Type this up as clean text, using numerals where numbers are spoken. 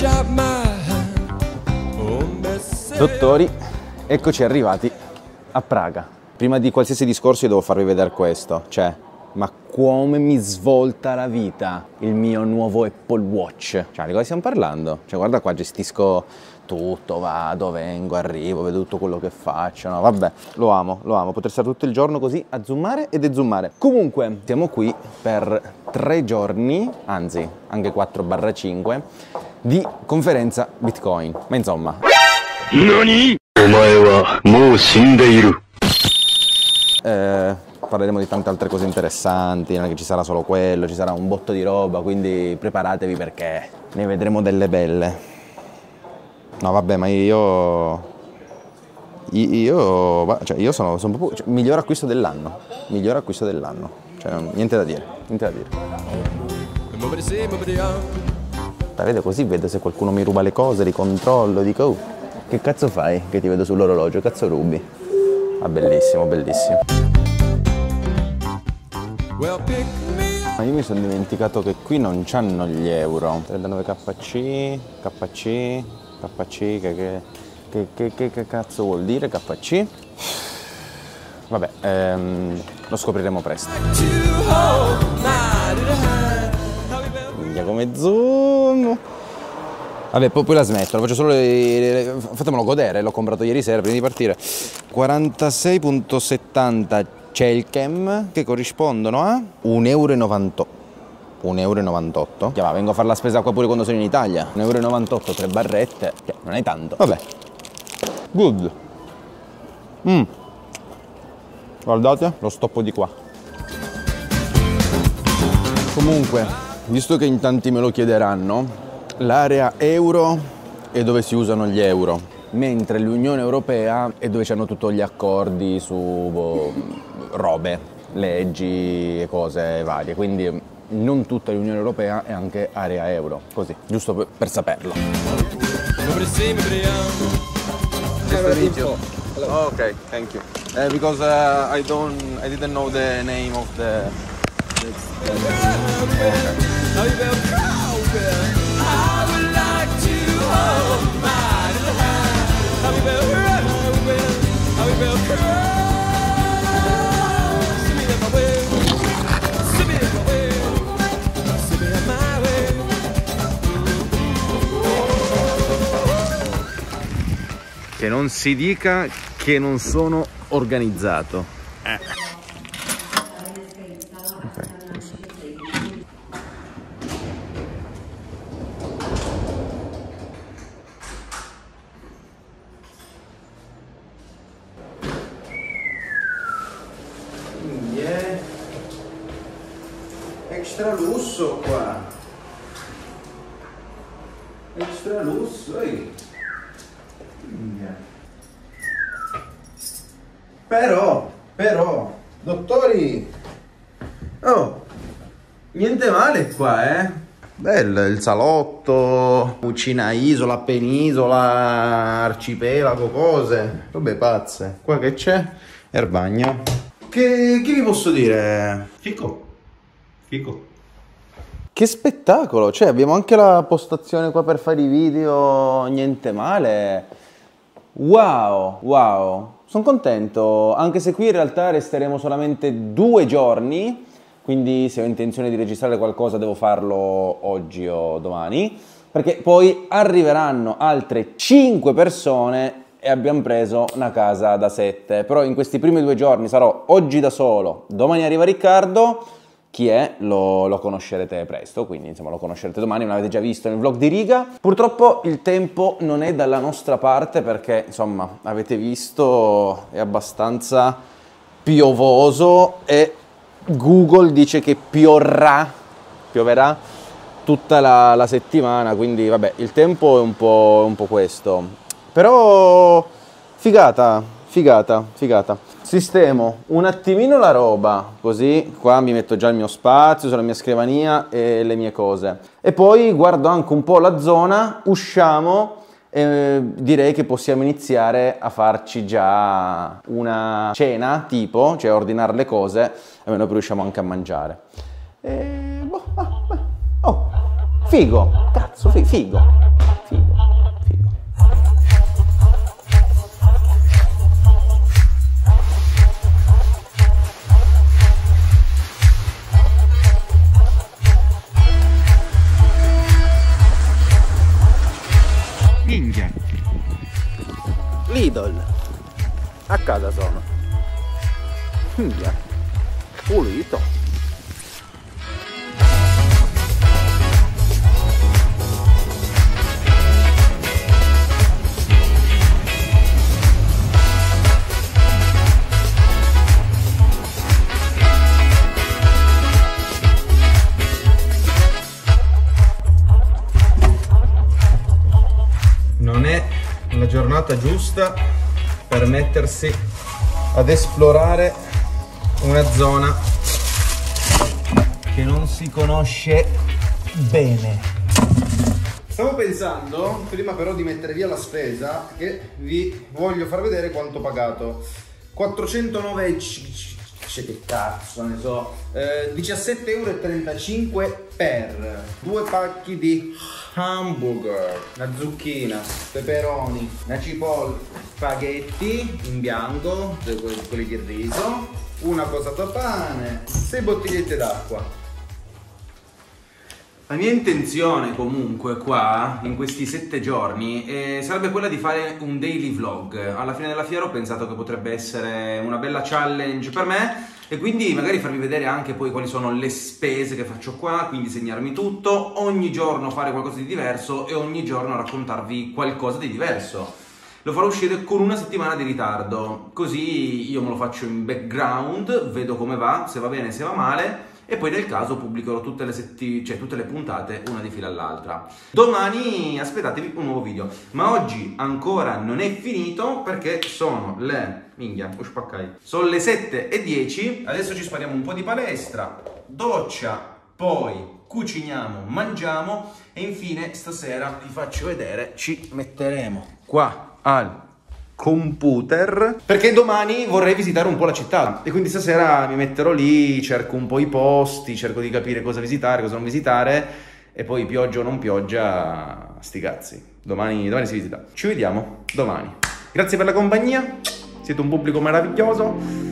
Dottori, eccoci arrivati a Praga. Prima di qualsiasi discorso io devo farvi vedere questo, cioè, ma come mi svolta la vita il mio nuovo Apple Watch. Cioè, di cosa stiamo parlando? Cioè, guarda qua, gestisco tutto, vado, vengo, arrivo, vedo tutto quello che faccio, no? Vabbè, lo amo, poter stare tutto il giorno così a zoomare e dezoomare. Comunque, siamo qui per 3 giorni, anzi, anche 4/5, di conferenza Bitcoin. Ma insomma... NANI?! Omae wa mou shindeiru. Parleremo di tante altre cose interessanti, non è che ci sarà solo quello, ci sarà un botto di roba, quindi preparatevi perché ne vedremo delle belle. No vabbè, ma io sono proprio, cioè, miglior acquisto dell'anno, cioè niente da dire, Dai, vedo così, vedo se qualcuno mi ruba le cose, li controllo, dico, oh, che cazzo fai che ti vedo sull'orologio, cazzo rubi? Ah, bellissimo, bellissimo. Ma io mi sono dimenticato che qui non c'hanno gli euro. 39 KC, che cazzo vuol dire KC? Vabbè, lo scopriremo presto. Minchia come zoom! Vabbè, poi la smetto, lo faccio solo fatemelo godere, l'ho comprato ieri sera prima di partire. 46,70 Celkem, che corrispondono a 1,98 €. Chiama, vengo a fare la spesa qua pure quando sono in Italia. 1,98 €, 3 barrette, cioè, non è tanto. Vabbè. Good. Guardate, lo stoppo di qua. Comunque, visto che in tanti me lo chiederanno, l'area euro è dove si usano gli euro, mentre l'Unione Europea è dove c'hanno tutti gli accordi su robe, leggi e cose varie, quindi non tutta l'Unione Europea è anche area euro, così, giusto per saperlo. Oh, ok, thank you. Because I didn't know the name of the... Che non si dica che non sono organizzato. Okay. Extra lusso qua. Extra lusso, Però, dottori, oh, niente male qua, Bello, il salotto, cucina isola, penisola, arcipelago, cose, robe pazze. Qua che c'è? Il bagno. Che vi posso dire? Fico. Che spettacolo, cioè abbiamo anche la postazione qua per fare i video, niente male. Wow, sono contento, anche se qui in realtà resteremo solamente 2 giorni, quindi se ho intenzione di registrare qualcosa devo farlo oggi o domani, perché poi arriveranno altre 5 persone e abbiamo preso una casa da 7, però in questi primi 2 giorni sarò oggi da solo, domani arriva Riccardo. Chi è lo conoscerete presto, quindi insomma lo conoscerete domani, me l'avete già visto nel vlog di Riga. Purtroppo il tempo non è dalla nostra parte perché insomma avete visto è abbastanza piovoso e Google dice che pioverà tutta la settimana, quindi vabbè il tempo è un po' questo. Però figata. Sistemo un attimino la roba, così qua mi metto già il mio spazio sulla mia scrivania e le mie cose. E poi guardo anche un po' la zona, usciamo e direi che possiamo iniziare a farci già una cena, tipo, cioè ordinare le cose, almeno poi riusciamo anche a mangiare. Oh, figo, cazzo, figo. Figo, figo. Minchia. Lidl. A casa sono. Minchia. Pulito. Non è la giornata giusta per mettersi ad esplorare una zona che non si conosce bene. Stavo pensando, prima però di mettere via la spesa, che vi voglio far vedere quanto ho pagato. 409, che cazzo ne so, 17,35 € per 2 pacchi di hamburger, una zucchina, peperoni, una cipolla, spaghetti in bianco, quelli di riso, una posata pane, 6 bottigliette d'acqua. La mia intenzione comunque qua, in questi 7 giorni, sarebbe quella di fare un daily vlog. Alla fine della fiera ho pensato che potrebbe essere una bella challenge per me e quindi magari farvi vedere anche poi quali sono le spese che faccio qua, quindi segnarmi tutto, ogni giorno fare qualcosa di diverso e ogni giorno raccontarvi qualcosa di diverso. Lo farò uscire con una settimana di ritardo, così io me lo faccio in background, vedo come va, se va bene, se va male, e poi nel caso pubblicherò tutte le puntate una di fila all'altra. Domani aspettatevi un nuovo video, ma oggi ancora non è finito perché sono le... minchia, sono le 7:10, adesso ci spariamo un po' di palestra, doccia, poi cuciniamo, mangiamo e infine stasera vi faccio vedere, ci metteremo qua al computer perché domani vorrei visitare un po' la città e quindi stasera mi metterò lì, cerco un po' i posti, cerco di capire cosa visitare, cosa non visitare e poi pioggia o non pioggia, sti cazzi, domani si visita. Ci vediamo domani. Grazie per la compagnia, siete un pubblico meraviglioso.